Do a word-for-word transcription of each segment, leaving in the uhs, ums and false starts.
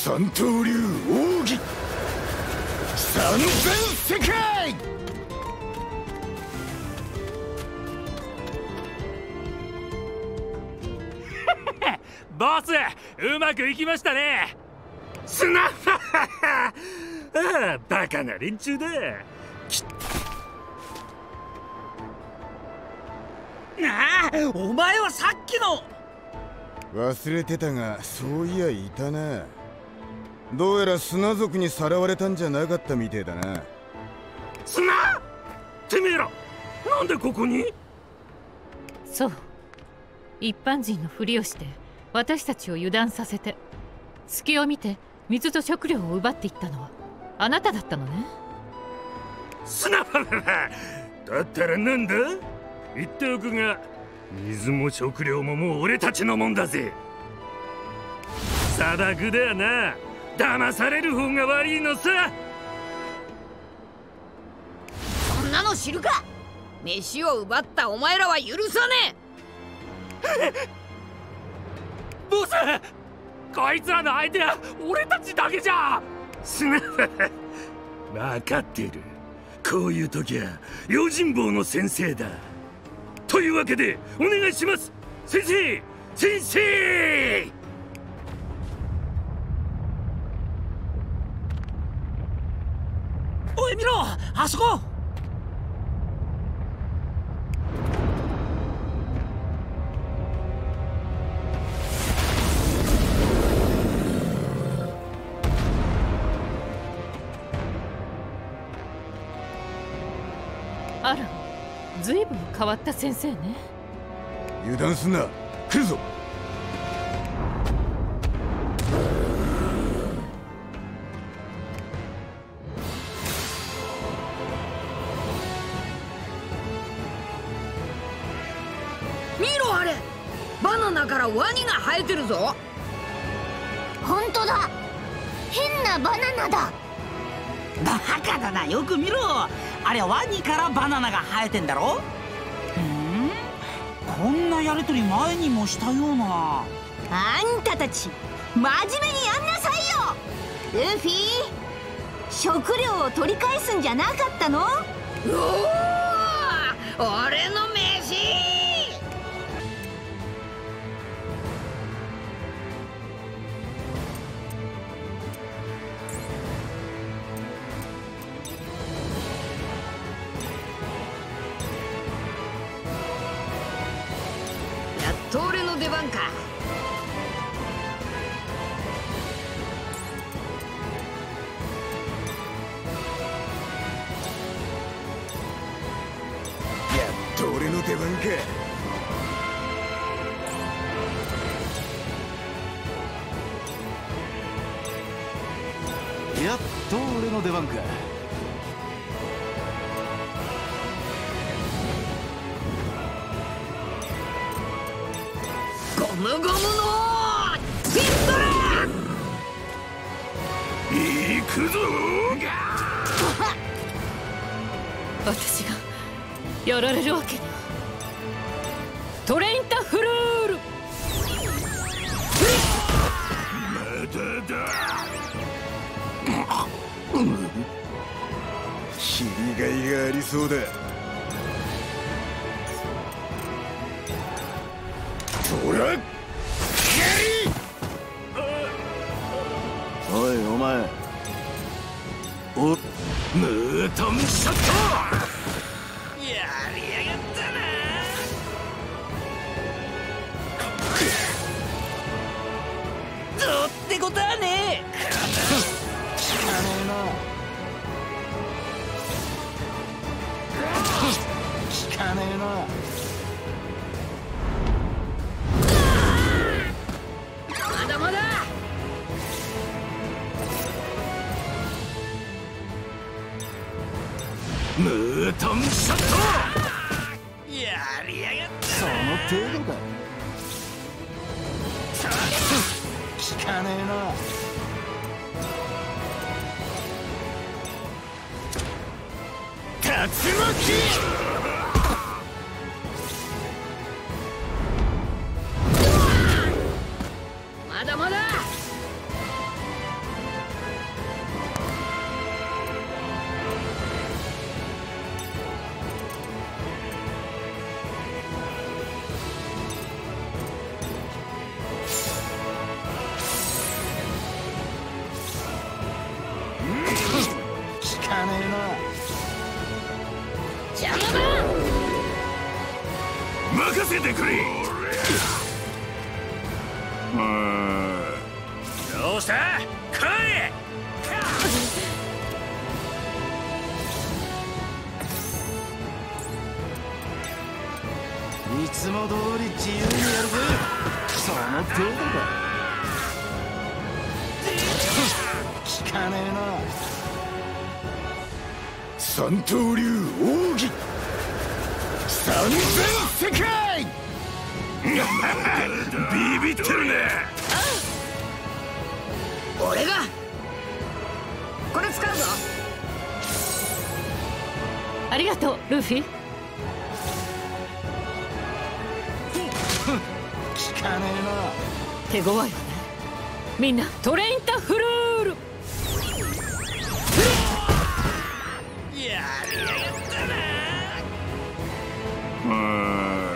三刀流奥義三千世界。 ボス、うまくいきましたね。スナッフああ、バカな連中だ。 ああ、お前はさっきの。 忘れてたが、そういやいたな。どうやら砂族にさらわれたんじゃなかったみてえだな。 砂？てめえら、なんでここに？ そう、一般人のふりをして私たちを油断させて、隙を見て水と食料を奪っていったのはあなただったのね。 スナファファだったらなんだ？言っておくが、水も食料ももう俺たちのもんだぜ。砂漠だよな。騙される方が悪いのさ。 そんなの知るか。飯を奪ったお前らは許さねえ。 ボス、こいつらの相手は俺たちだけじゃ。スナファ分かってる。こういう時は用心棒の先生だ。というわけでお願いします、先生。先生。 おい見ろ、あそこ。 あら、ずいぶん変わった先生ね。 油断すんな、来るぞ。 見ろあれ、バナナからワニが生えてるぞ。 本当だ、変なバナナだ。 バカだな、よく見ろ。あれワニからバナナが生えてんだろ。ふん、こんなやりとり前にもしたような。 あんたたち真面目にやんなさいよ。ルフィ、食料を取り返すんじゃなかったの？ おお、俺の飯。やっと俺の出番か。 やっと俺の出番か。 やっと俺の出番か。 ゴムゴムのピストル。 行くぞ。 私がやられるわけには。トレインタフルール。 まだだ。 切りがいがありそうだ。ほら、 おいお前、おムートンショット。やりやがったな。 どうってことはねえ。 知らねえな。聞かねえな。 まだまだ。 ムートンショット。やりやがった。 その程度か。聞かねえな。 竜巻。 まだまだ。 任せてくれ。うーん、どうした来い。 いつも通り自由にやるぜ。その程度だ。聞かねえな。 三刀流奥義三千世界ビビってるね。 俺がこれ使うぞ。 ありがとうルフィ。 聞かねえな。 手強いわね。みんなトレインタフルール。 やりやがったな。うーん、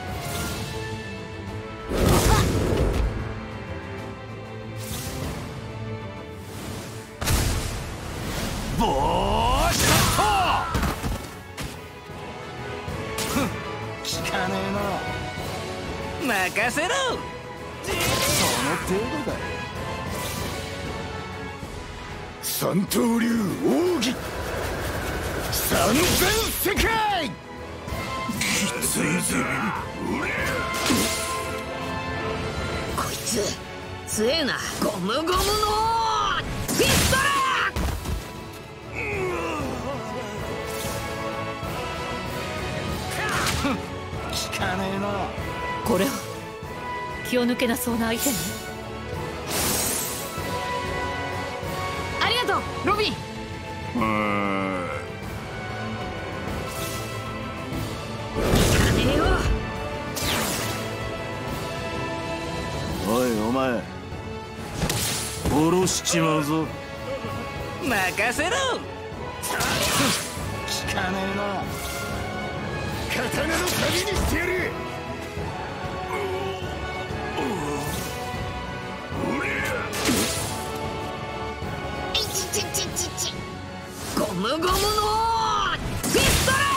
ボーシャッ聞かねえな。 任せろ。 その程度だよ。 三刀流奥義三千世界きついぜ。 こいつ強えな。ゴムゴムのピストル。 聞かねえな。 これは気を抜けなそうな相手ね。 ありがとうロビン。 うーん、 やめよう。 おいお前、殺しちまうぞ。 任せろ。 聞かねえな。 刀の旅にしてやる。 いちちちちちゴムゴムのピストル。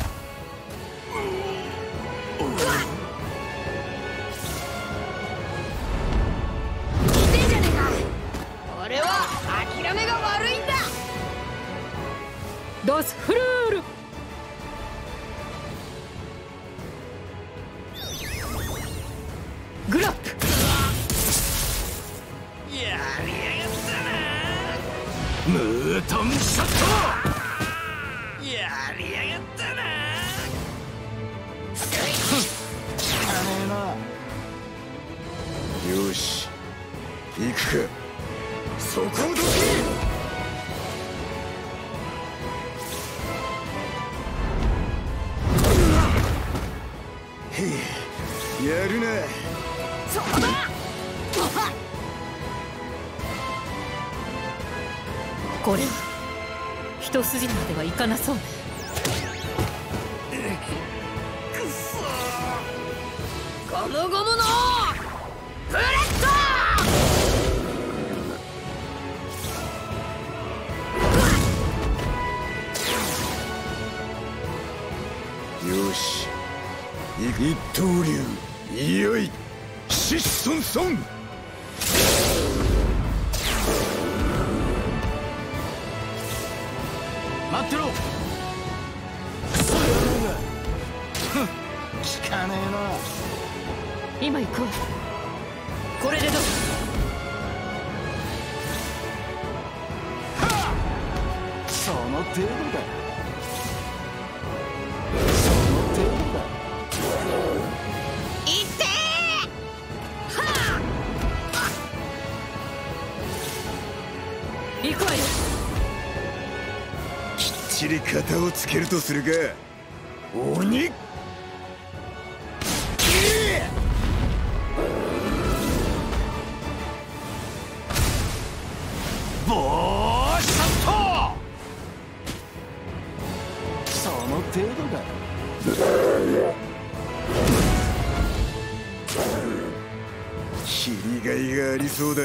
来てんじゃねえか。俺は諦めが悪いんだ。 ドスフルール。グラップ。 やりやがったな。ムートンショット。やりやがったな。 聞かねえな。 よし行くか。そこをどけ。やるな。 そこだ。 これは一筋縄ではいかなそうね。 ゴムゴムのブレッよし一刀流いよいシソンソン。 待ってろ。聞かねえな。 今行くわ。これでどう？ その程度だ。その程度だ。 いってー。は行くわよ。 きっちり型をつけるとするか。鬼ボーシャット。 その程度だ。 切りがいがありそうだ。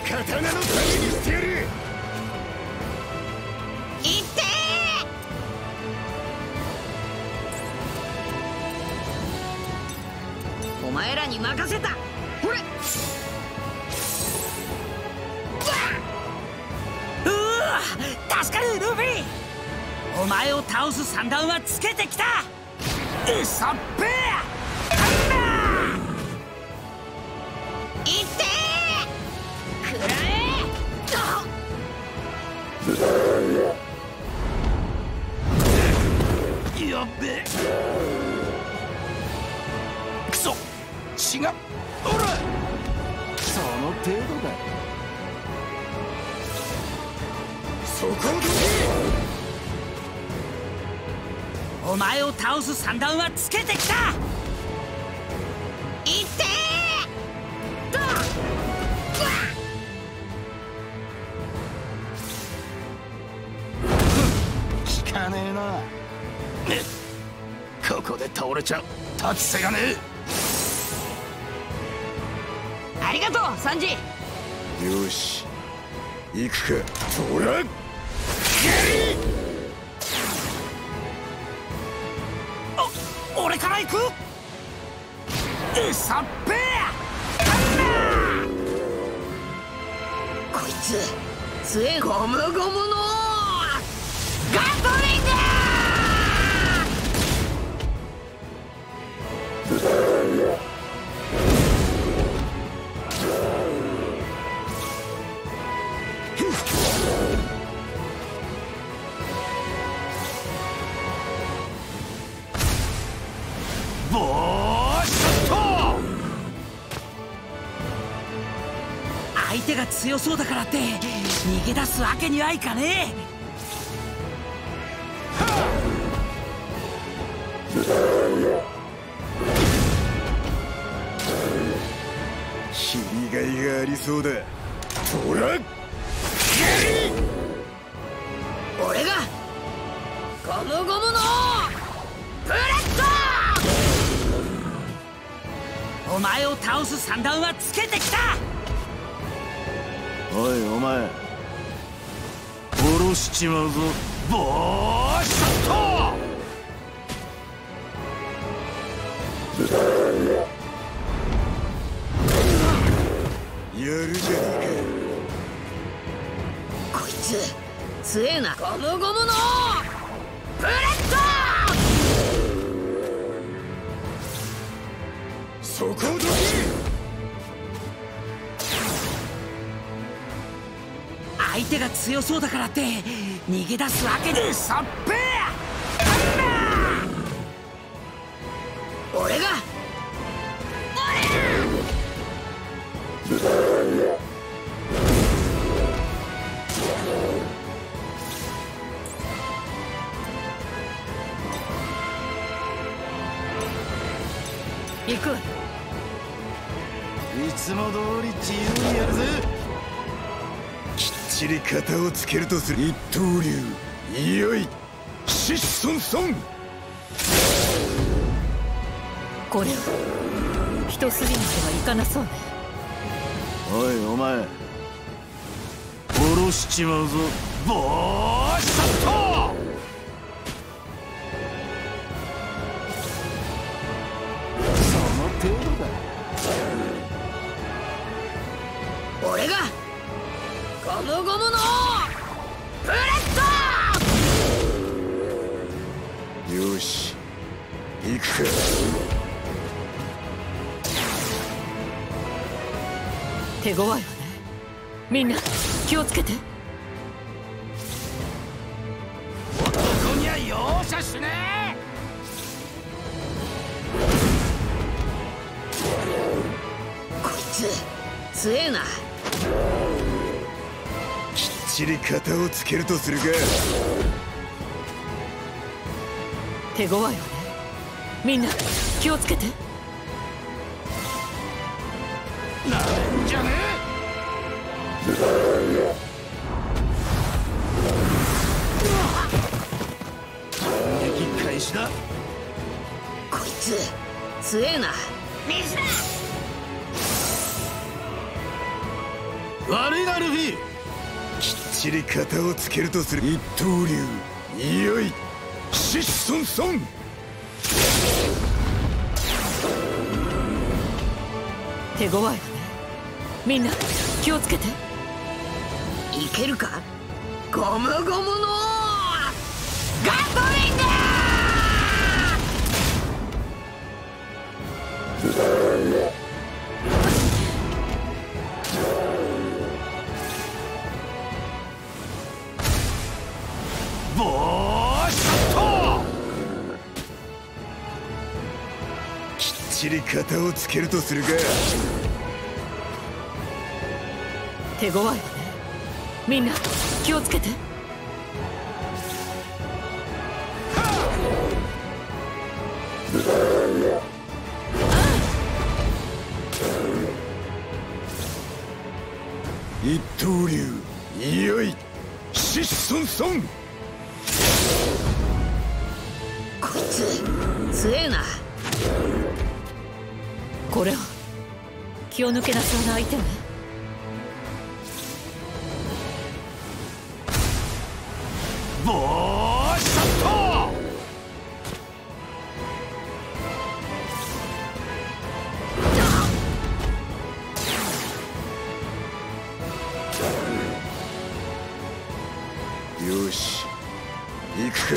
刀のためにしてやる。 いってー。お前らに任せた。ほれ。 うわ助かるルフィ。お前を倒す算段はつけてきた。うそっぺいってー。くらえ。やっべえ。くそ血が。おらその程度だ。 そこをどけ。 お前を倒す算段はつけてきた。 いってー。 効かねえな。ねここで倒れちゃ立つ瀬がねえ。 ありがとうサンジ。 よし行くか。ほらお俺から行く。うそっぺこいつ強え。ゴムゴムのガトリング。 ボーショット。 相手が強そうだからって逃げ出すわけにはいかねえ。 切りがいがありそうだ。ほら俺がゴムゴムのブレッド。 お前を倒す算段はつけてきた。 おいお前殺しちまうぞ。ボーショット。 やるじゃねこいつ強えな。ゴムゴムのブレッド。 そこをどけ。 相手が強そうだからって逃げ出すわけでそっぺ。 俺が行く。 いつも通り自由にやるぜ。 きっちり型をつけるとする。一刀流いよいシッソンソン。 これは一筋縄ではいかなそうね。 おいお前殺しちまうぞ。ボーショット。その程度だ。 俺がゴムゴムのブレッド。 よし行くか。 手強いわね。みんな気をつけて。 男には容赦しねこいつ強えな。 きっちり型をつけるとするか。 手強いわね。みんな気をつけて。 え。なめんじゃねえ。反撃開始だ。 こいつ強えな。水だ。 悪いなルフィ。 きっちり型をつけるとする一刀流。いよいシッソンソン。 手強いわね。みんな気をつけて。 いけるか。ゴムゴムのガトリング。 ボーショット。 きっちり型をつけるとするか。 手強いわね。みんな気をつけて。 一刀流。いよいシッソンソン。 こいつ強えな。 これは気を抜けなそうな相手ね。 ボーショット。 よし行くか。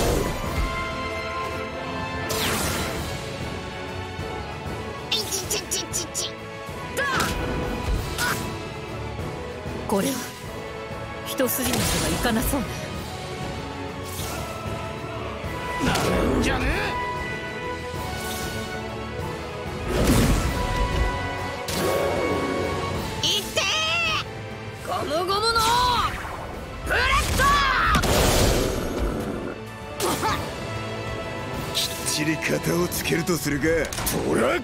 いちちちちち。 これは一筋縄がいかなそうね。 なんじゃね。 いってー。ゴムゴムのブレッド。 きっちり型をつけるとするか。ほら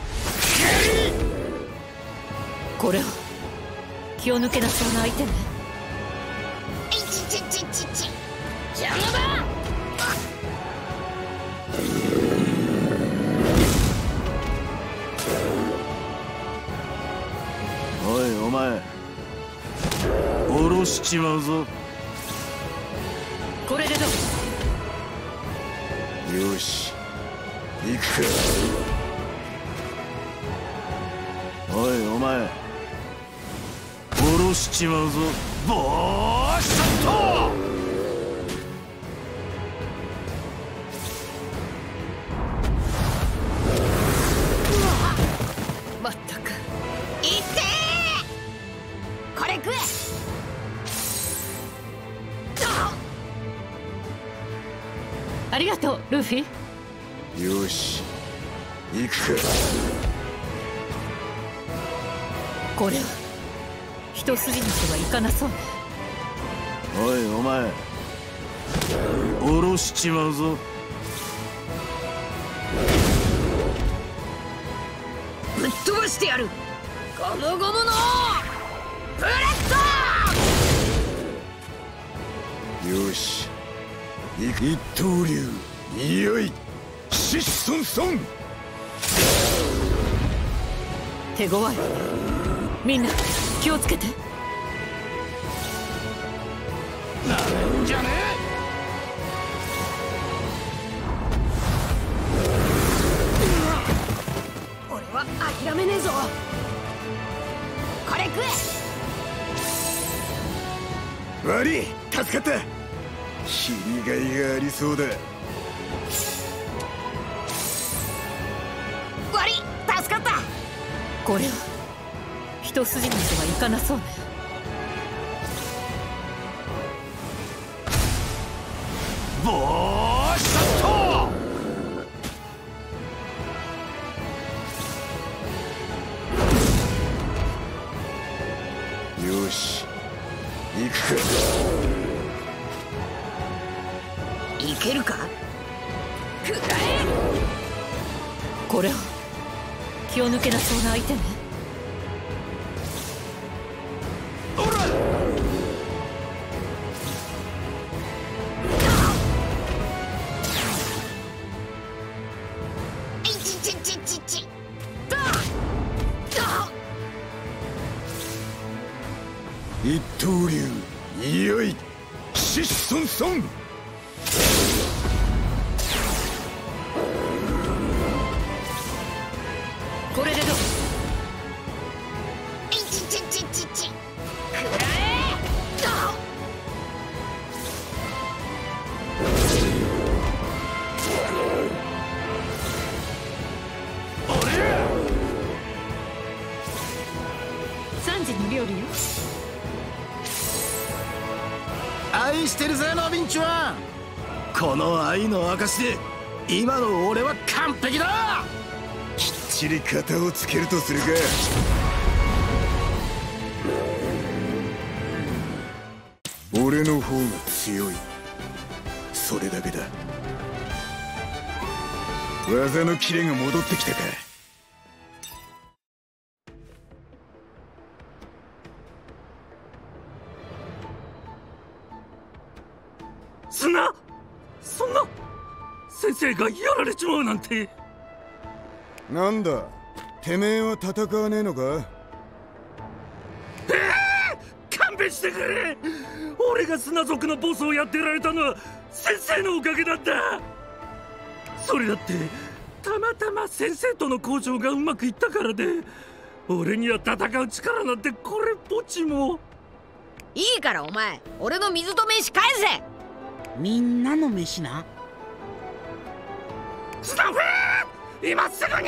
これは気を抜けなそうな相手ね。 いちちちちち。邪魔だ。 おいお前、下ろしちまうぞ。 これでどう？ よし行くか。 おいお前、下ろしちまうぞ。ボーショット。 まったく。 いってー。これ食え。 ありがとうルフィ。 よし行くか。 これは一筋縄はいかなそうね。 おいお前、下ろしちまうぞ。 ぶっ飛ばしてやる。ゴムゴムのブレッド。 よし行く。一刀流。いよいシッソンソン。 手強いわね。みんな気をつけて。 なんじゃね。 俺は諦めねえぞ。これ食え。 悪い助かった。切りがいがありそうだ。 悪い助かった。 これは一筋縄はいかなそうね。 ボーショット。 よし行くか。 いけるか。食らえ。 これは気を抜けなそうな相手ね。 いちちちちち。 一刀流いよいシソンソン。 これでどう？いちちちちちくらえど三時の料理よ。 愛してるぜロビンちゃん。この愛の証で今の俺は完璧だ。 きっちり型をつけるとするか。俺の方が強い、それだけだ。技のキレが戻ってきたか。 砂、そんな先生がやられちまうなんて。 なんだ、てめえは戦わねえのか。 えー、勘弁してくれ。俺が砂族のボスをやってられたのは先生のおかげなんだ。それだってたまたま先生との交渉がうまくいったからで、俺には戦う力なんてこれっぽっちも。 いいからお前、俺の水と飯返せ。 みんなの飯な。 スタッフ今すぐに。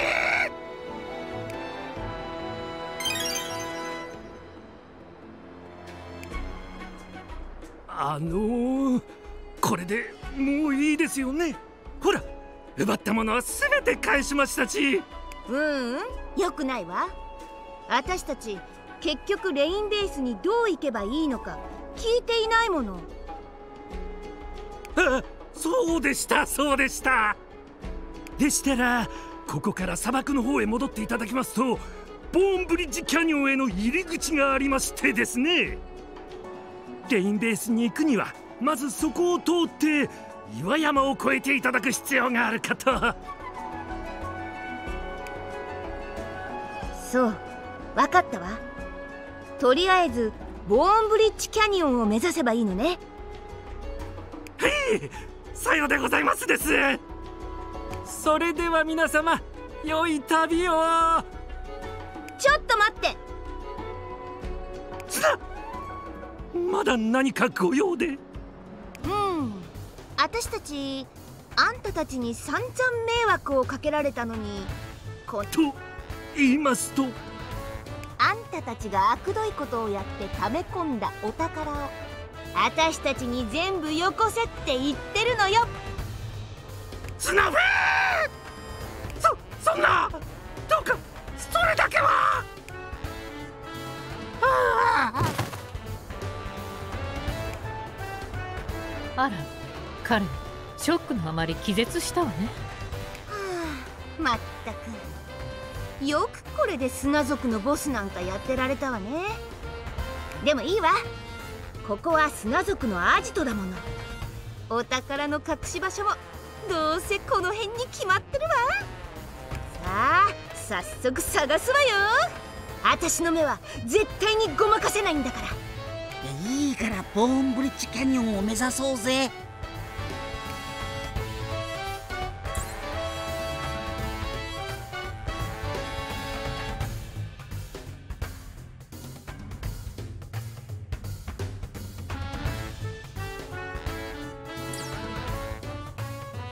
あのー、これでもういいですよね。ほら、奪ったものは全て返しましたし。 ううん、よくないわ。私たち結局レインベースにどう行けばいいのか聞いていないもの。 あ、そうでしたそうでした。でしたらここから砂漠の方へ戻っていただきますと、ボーンブリッジキャニオンへの入り口がありましてですね。レインベースに行くにはまずそこを通って岩山を越えていただく必要があるかと。 そう、分かったわ。とりあえずボーンブリッジキャニオンを目指せばいいのね。 はい、さようでございますです。それでは皆様、良い旅を。 ちょっと待って。 さまだ何かご用で。 うん、私たちあんたたちに散々迷惑をかけられたのに、 こと言いますと、 あんたたちが悪どいことをやって溜め込んだお宝を私たちに全部よこせって言ってるのよ。 スナフー、そそんな、どうかそれだけは。ああ、 あら、彼ショックのあまり気絶したわね。 はあ、まったくよくこれで砂族のボスなんかやってられたわね。でもいいわ、ここは砂族のアジトだもの。お宝の隠し場所もどうせこの辺に決まってるわ。さあ早速探すわよ。私の目は絶対にごまかせないんだから。 いいからボーンブリッジキャニオンを目指そうぜ。